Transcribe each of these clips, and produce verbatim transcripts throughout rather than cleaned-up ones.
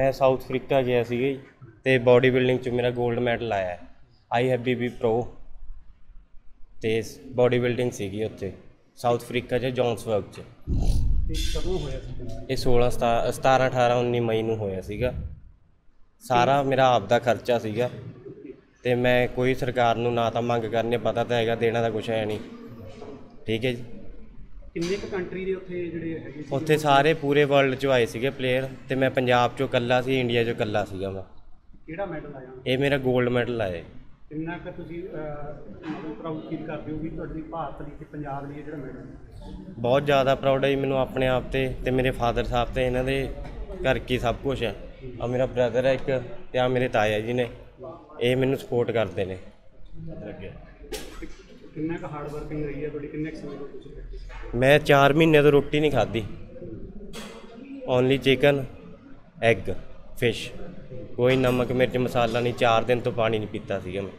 मैं south Africa गया सी ते बॉडी बिल्डिंग च मेरा गोल्ड मैडल आया है I have B B pro ते बॉडी बिल्डिंग सीगी उत्थे साउथ अफ्रीका च जोहान्सबर्ग च ये सोलह सता सतारह अठारह उन्नी मई नूं होया सीगा। सारा मेरा आप दा खर्चा सीगा ते मैं कोई सरकार नूं ना तां मंग करनी, पता तो हैगा देना तो कुछ है नहीं। ठीक है जी। किन्ने क कंट्री दे उत्थे जिहड़े हैगे सी उत्थे सारे पूरे वर्ल्ड चों आए सीगे प्लेयर ते मैं पंजाब चों कल्ला सी, इंडिया चों कल्ला सीगा मैं। किहड़ा मैडल आया? ये मेरा गोल्ड मैडल आया। किन्ना क तुसीं मतलब प्राउड फील करदे हो भी तुहाडी भारत लई ते पंजाब लई जिहड़ा मैडल? बहुत ज़्यादा प्राउड है जी मैनूं अपने आप ते ते मेरे फादर साहब ते इन्हां दे करके सब कुछ है। और मेरा ब्रदर है एक ते आ मेरे ताया जी ने, ये मैनूं सपोर्ट करते ने। किन्ना क हार्ड वर्किंग रही है तुहाडी? किन्ने क समय तो तुसीं प्रैक्टिस? मैं चार महीने तो रोटी नहीं खाधी, ओनली चिकन एग फिश, कोई नमक मिर्च मसाला नहीं, चार दिन तो पानी नहीं पीता सीगा मैं।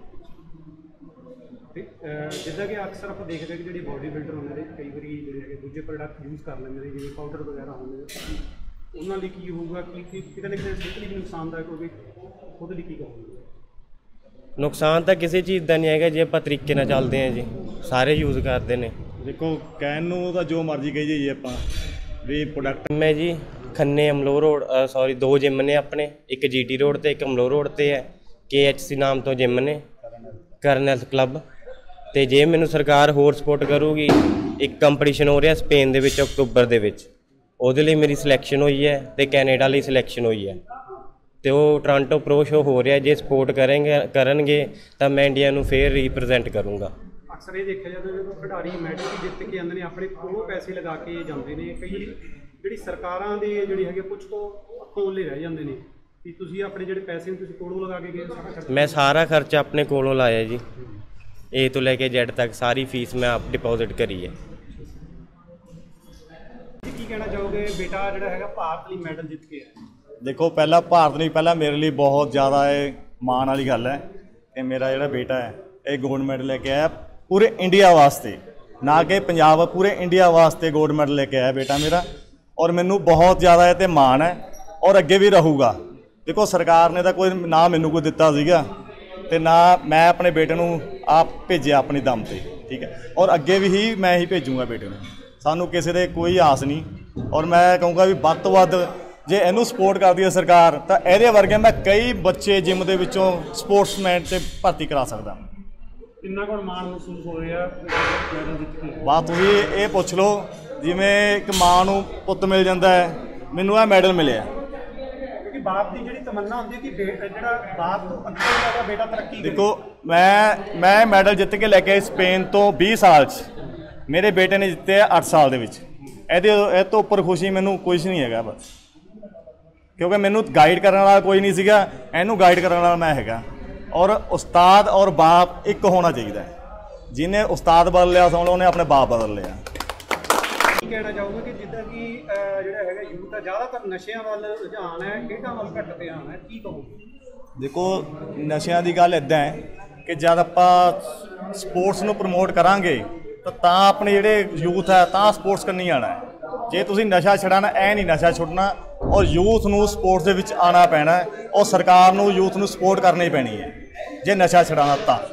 जिद्दां कि अक्सर आप देखते हैं कि जिहड़े बॉडी बिल्डर होंदे ने कई वारी जिहड़े है दूजे प्रोडक्ट यूज़ कर लैंदे ने जिवें पाउडर वगैरह होंदे ने, उन्हां लई की होਊਗਾ कि किते ना किते सिहत लई नुकसानदायक होवे, ਉਹਦੇ ਲਈ ਕੀ ਕਹੋਗੇ? नुकसान तो किसी चीज़ का नहीं है जे आप तरीके नाल चलते हैं जी, सारे यूज़ करते हैं। देखो कहन नूं तां जो मर्जी कही जाइए आपां भी प्रोडक्ट मैं जी खन्ने अमलोह रोड सॉरी दो जिम ने अपने, एक जी टी रोड ते एक अमलोह रोड ते है, के एच सी नाम तो जिम ने करनल क्लब। तो जे मैनू सरकार होर सपोर्ट करूगी, एक कंपटीशन हो रहा स्पेन दे विच अक्तूबर दे विच, ਉਹਦੇ ਲਈ मेरी सिलेक्शन हुई है तो कैनेडा ਲਈ सिलेक्शन हुई है तो वो टोरंटो प्रो शो हो रहा है। जे सपोर्ट करेंगे करनगे तो मैं इंडिया ਨੂੰ फिर रिप्रजेंट करूँगा। अक्सर ये देखा जाता है जो खिडारी मैडल भी जित के आते हैं अपने कोलों पैसे लगा के जाते हैं, कई जी सरकारों के जी है कुछ तो कोले रह जाते हैं कि तुसीं अपने जो पैसे तुसीं कोलों लगा के गए सारा खर्चा? मैं सारा खर्चा अपने कोलों लाया जी, ए तो लैके जेड तक सारी फीस मैं आप डिपॉजिट करी है। की कहना चाहोगे बेटा जो है भारत लिए मैडल जित के है? देखो पहला भारत नहीं, पहला मेरे लिए बहुत ज़्यादा है माण वाली गल है कि मेरा जो बेटा है ये गोल्ड मैडल लेके आया पूरे इंडिया वास्ते, ना कि पंजाब, पूरे इंडिया वास्ते गोल्ड मैडल लेके आया बेटा मेरा। और मैनू बहुत ज़्यादा ये माण है और अगे भी रहूगा। देखो सरकार ने तो कोई ना मैनू कोई दिता सीगा ते ना मैं अपने बेटे नू आप भेजिया अपनी दम ते, ठीक है, और अगे भी ही मैं ही भेजूँगा बेटे नू, सानू किसी दे कोई आस नहीं। और मैं कहूँगा भी वध तो वध जे इनू सपोर्ट करती है सरकार तो ये वर्गे मैं कई बच्चे जिम के विचों स्पोर्ट्समैन से भर्ती करा सकदा। किन्ना कुछ माण महसूस हो रहा मैडल जित के? बात तुसीं ये पुछ लो जिवें एक मां नूं पुत्त मिल जाता है, मैनू यह मैडल मिले। क्योंकि बाप की जिहड़ी तमन्ना होंदी कि जिहड़ा बाप तो अगे ज़्यादा बेटा तरक्की करे। देखो मैं मैं मैडल जित के लैके स्पेन तो बीस साल च, मेरे बेटे ने जिते अठ साल दे विच, ये तो उपर खुशी मैनू कुछ नहीं है बस, क्योंकि मैनू गाइड करने वाला कोई नहीं सीगा, इनू गाइड करने वाला मैं हैगा। और उस्ताद और बाप एक होना चाहिए, जिन्हें उस्ताद बदल लिया समझ लो उन्हें अपने बाप बदल लिया। कहना चाहूँगा कि जिद्दां कि जिहड़ा हैगा यूथ है ज़्यादातर नशियां वाल रुझान है, खेडां वाल घट ध्यान है, की कहोगे? देखो नशियां की गल इदां है कि जब आपां स्पोर्ट्स नूं प्रमोट करांगे तो तां अपने जिहड़े यूथ है तां स्पोर्ट्स करनी आना है। जे तुसीं नशा छड़ाना ऐ नहीं नशा छुड़ना, और यूथ नूं स्पोर्ट्स दे विच आना पैना है, और सरकार नूं यूथ नूं सपोर्ट करनी पैनी है जे नशा छड़ाना तां।